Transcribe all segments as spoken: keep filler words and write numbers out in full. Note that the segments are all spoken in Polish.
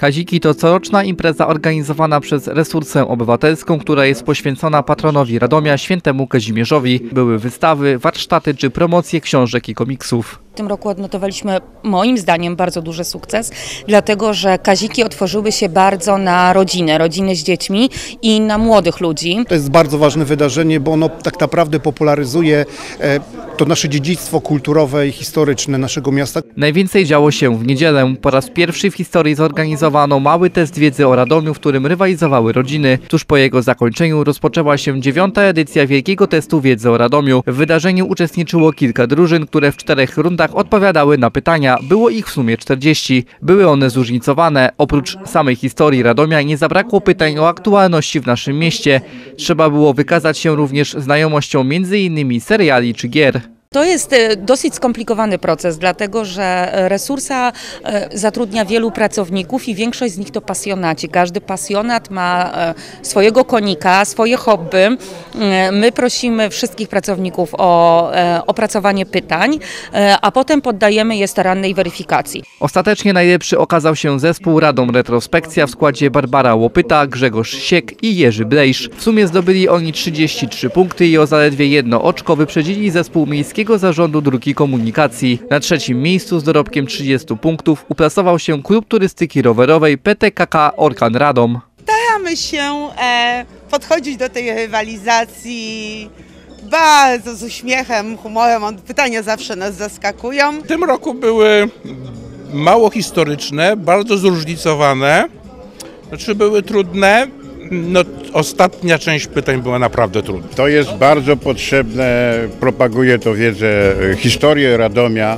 Kaziki to coroczna impreza organizowana przez Resursę Obywatelską, która jest poświęcona patronowi Radomia, świętemu Kazimierzowi. Były wystawy, warsztaty czy promocje książek i komiksów. W tym roku odnotowaliśmy moim zdaniem bardzo duży sukces, dlatego że Kaziki otworzyły się bardzo na rodzinę, rodziny z dziećmi i na młodych ludzi. To jest bardzo ważne wydarzenie, bo ono tak naprawdę popularyzuje to nasze dziedzictwo kulturowe i historyczne naszego miasta. Najwięcej działo się w niedzielę. Po raz pierwszy w historii zorganizowano mały test wiedzy o Radomiu, w którym rywalizowały rodziny. Tuż po jego zakończeniu rozpoczęła się dziewiąta edycja Wielkiego Testu Wiedzy o Radomiu. W wydarzeniu uczestniczyło kilka drużyn, które w czterech rundach odpowiadały na pytania. Było ich w sumie czterdzieści. Były one zróżnicowane. Oprócz samej historii Radomia nie zabrakło pytań o aktualności w naszym mieście. Trzeba było wykazać się również znajomością między innymi seriali czy gier. To jest dosyć skomplikowany proces, dlatego że Resursa zatrudnia wielu pracowników i większość z nich to pasjonaci. Każdy pasjonat ma swojego konika, swoje hobby. My prosimy wszystkich pracowników o opracowanie pytań, a potem poddajemy je starannej weryfikacji. Ostatecznie najlepszy okazał się zespół Radom Retrospekcja w składzie Barbara Łopyta, Grzegorz Siek i Jerzy Blejsz. W sumie zdobyli oni trzydzieści trzy punkty i o zaledwie jedno oczko wyprzedzili zespół Miejskiego Zarządu Dróg i Komunikacji. Na trzecim miejscu z dorobkiem trzydziestu punktów uplasował się Klub Turystyki Rowerowej P T K K Orkan Radom. Staramy się e, podchodzić do tej rywalizacji bardzo z uśmiechem, humorem. Pytania zawsze nas zaskakują. W tym roku były mało historyczne, bardzo zróżnicowane. Znaczy były trudne. No, ostatnia część pytań była naprawdę trudna. To jest bardzo potrzebne, propaguje to wiedzę, historię Radomia.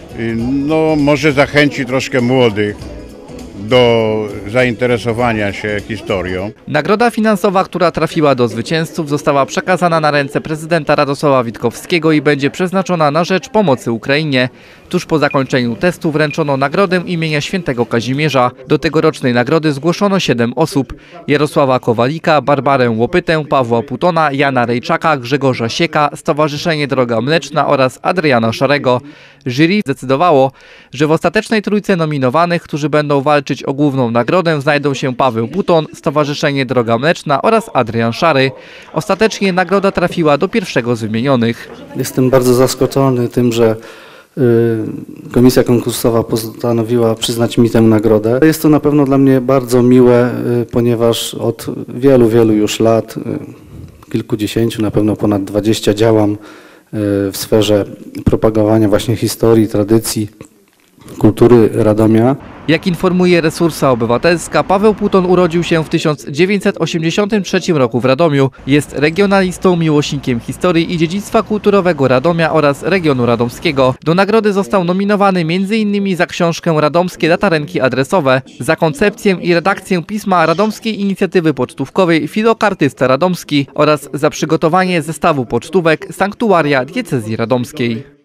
No, może zachęci troszkę młodych do zainteresowania się historią. Nagroda finansowa, która trafiła do zwycięzców, została przekazana na ręce prezydenta Radosława Witkowskiego i będzie przeznaczona na rzecz pomocy Ukrainie. Tuż po zakończeniu testu wręczono nagrodę imienia świętego Kazimierza. Do tegorocznej nagrody zgłoszono siedem osób. Jarosława Kowalika, Barbarę Łopytę, Pawła Putona, Jana Rejczaka, Grzegorza Sieka, Stowarzyszenie Droga Mleczna oraz Adriana Szarego. Jury zdecydowało, że w ostatecznej trójce nominowanych, którzy będą walczyć o główną nagrodę, znajdą się Paweł Puton, Stowarzyszenie Droga Mleczna oraz Adrian Szary. Ostatecznie nagroda trafiła do pierwszego z wymienionych. Jestem bardzo zaskoczony tym, że Komisja konkursowa postanowiła przyznać mi tę nagrodę. Jest to na pewno dla mnie bardzo miłe, ponieważ od wielu, wielu już lat, kilkudziesięciu, na pewno ponad dwudziestu działam w sferze propagowania właśnie historii, tradycji, kultury Radomia. Jak informuje Resursa Obywatelska, Paweł Puton urodził się w tysiąc dziewięćset osiemdziesiątym trzecim roku w Radomiu. Jest regionalistą, miłośnikiem historii i dziedzictwa kulturowego Radomia oraz regionu radomskiego. Do nagrody został nominowany między innymi za książkę Radomskie latarenki adresowe, za koncepcję i redakcję pisma Radomskiej Inicjatywy Pocztówkowej Filokartysta Radomski oraz za przygotowanie zestawu pocztówek Sanktuaria Diecezji Radomskiej.